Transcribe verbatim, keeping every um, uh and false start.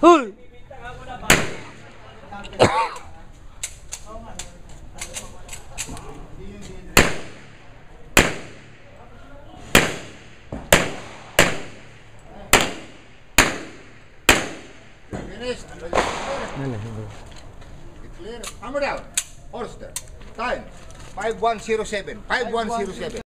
Hoy! Finished. Ano, hindi. Clear. Hammer down. Holster. Time. five one zero seven. five one zero seven.